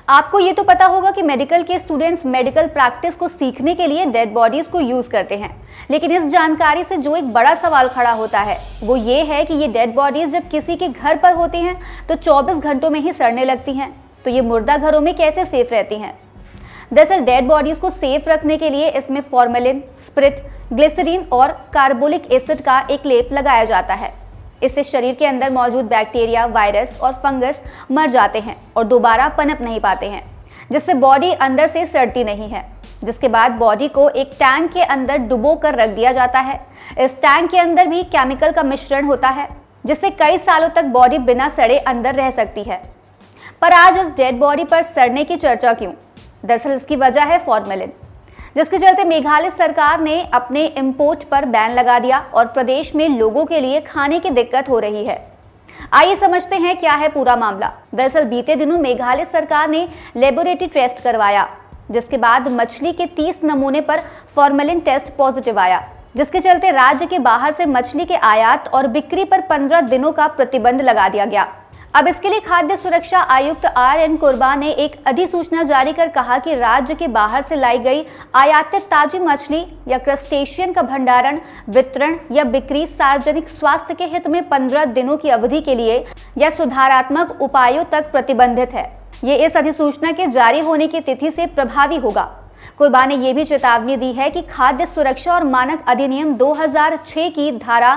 आपको ये तो पता होगा कि मेडिकल के स्टूडेंट्स मेडिकल प्रैक्टिस को सीखने के लिए डेड बॉडीज को यूज करते हैं, लेकिन इस जानकारी से जो एक बड़ा सवाल खड़ा होता है वो ये है कि ये डेड बॉडीज जब किसी के घर पर होती हैं तो 24 घंटों में ही सड़ने लगती हैं, तो ये मुर्दा घरों में कैसे सेफ रहती हैं। दरअसल डेड बॉडीज को सेफ रखने के लिए इसमें फॉर्मेलिन, स्प्रिट, ग्लिसरीन और कार्बोलिक एसिड का एक लेप लगाया जाता है। इससे शरीर के अंदर मौजूद बैक्टीरिया, वायरस और फंगस मर जाते हैं और दोबारा पनप नहीं पाते हैं, जिससे बॉडी अंदर से सड़ती नहीं है। जिसके बाद बॉडी को एक टैंक के अंदर डुबो कर रख दिया जाता है। इस टैंक के अंदर भी केमिकल का मिश्रण होता है, जिससे कई सालों तक बॉडी बिना सड़े अंदर रह सकती है। पर आज इस डेड बॉडी पर सड़ने की चर्चा क्यों? दरअसल इसकी वजह है फॉर्मेलिन, जिसके चलते मेघालय सरकार ने अपने इंपोर्ट पर बैन लगा दिया और प्रदेश में लोगों के लिए खाने की दिक्कत हो रही है। आइए समझते हैं क्या है पूरा मामला। दरअसल बीते दिनों मेघालय सरकार ने लेबोरेटरी टेस्ट करवाया, जिसके बाद मछली के 30 नमूने पर फॉर्मेलिन टेस्ट पॉजिटिव आया, जिसके चलते राज्य के बाहर से मछली के आयात और बिक्री पर 15 दिनों का प्रतिबंध लगा दिया गया। अब इसके लिए खाद्य सुरक्षा आयुक्त RN कुर्बा ने एक अधिसूचना जारी कर कहा कि राज्य के बाहर से लाई गई आयातित ताजी मछली या क्रस्टेशियन का भंडारण, वितरण या बिक्री सार्वजनिक स्वास्थ्य के हित में 15 दिनों की अवधि के लिए या सुधारात्मक उपायों तक प्रतिबंधित है। ये इस अधिसूचना के जारी होने की तिथि से प्रभावी होगा। कुर्बा ने यह भी चेतावनी दी है कि खाद्य सुरक्षा और मानक अधिनियम 2006 की धारा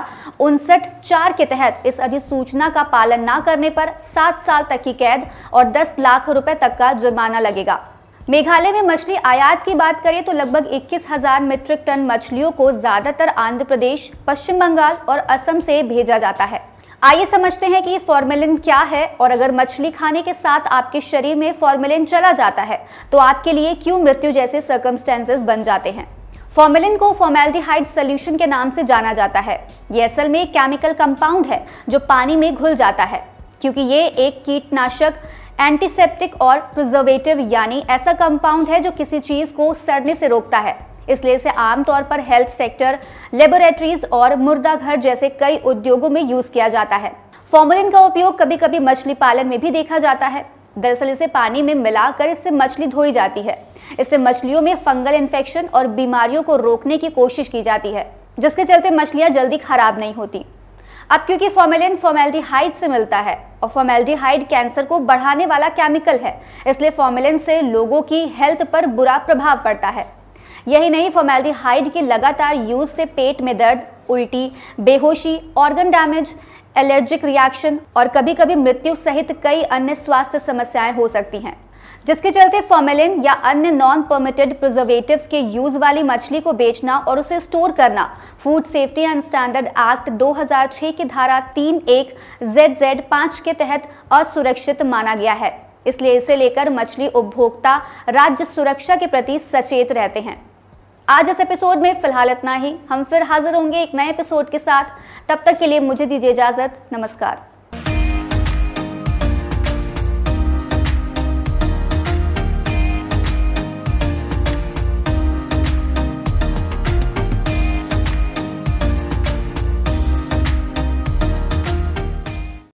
59(4) के तहत इस अधिसूचना का पालन न करने पर 7 साल तक की कैद और 10 लाख रुपए तक का जुर्माना लगेगा। मेघालय में मछली आयात की बात करें तो लगभग 21,000 मीट्रिक टन मछलियों को ज्यादातर आंध्र प्रदेश, पश्चिम बंगाल और असम से भेजा जाता है। आइए समझते हैं कि फॉर्मेलिन क्या है और अगर मछली खाने के साथ आपके शरीर में फॉर्मेलिन चला जाता है तो आपके लिए क्यों मृत्यु जैसे सर्कमस्टेंसेस बन जाते हैं। फॉर्मेलिन को फॉर्मेल्डिहाइड सॉल्यूशन के नाम से जाना जाता है। ये असल में एक केमिकल कंपाउंड है जो पानी में घुल जाता है, क्योंकि ये एक कीटनाशक, एंटीसेप्टिक और प्रिजर्वेटिव यानी ऐसा कंपाउंड है जो किसी चीज को सड़ने से रोकता है। इसलिए इसे आमतौर पर हेल्थ सेक्टर, लेबोरेटरीज और मुर्दा घर जैसे कई उद्योगों में यूज किया जाता है। फॉर्मेलिन का उपयोग कभी कभी मछली पालन में भी देखा जाता है। दरअसल इसे पानी में मिलाकर इससे मछली धोई जाती है। इससे मछलियों में फंगल इन्फेक्शन और बीमारियों को रोकने की कोशिश की जाती है, जिसके चलते मछलियां जल्दी खराब नहीं होती। अब क्योंकि फॉर्मेलिन फॉर्मेल्डिहाइड से मिलता है और फॉर्मेल्डिहाइड कैंसर को बढ़ाने वाला केमिकल है, इसलिए फॉर्मेलिन से लोगों की हेल्थ पर बुरा प्रभाव पड़ता है। यही नहीं, फॉर्मेल्डिहाइड के लगातार यूज से पेट में दर्द, उल्टी, बेहोशी, ऑर्गन डैमेज, एलर्जिक रिएक्शन और कभी कभी मृत्यु सहित कई अन्य स्वास्थ्य समस्याएं हो सकती हैं, जिसके चलते फॉर्मेलिन या अन्य नॉन परमिटेड प्रिजर्वेटिव्स के यूज वाली मछली को बेचना और उसे स्टोर करना food safety and standard act 2006 की धारा 3(1)ZZ5 के तहत असुरक्षित माना गया है। इसलिए इसे लेकर मछली उपभोक्ता राज्य सुरक्षा के प्रति सचेत रहते हैं। आज इस एपिसोड में फिलहाल इतना ही। हम फिर हाजिर होंगे एक नए एपिसोड के साथ। तब तक के लिए मुझे दीजिए इजाजत। नमस्कार।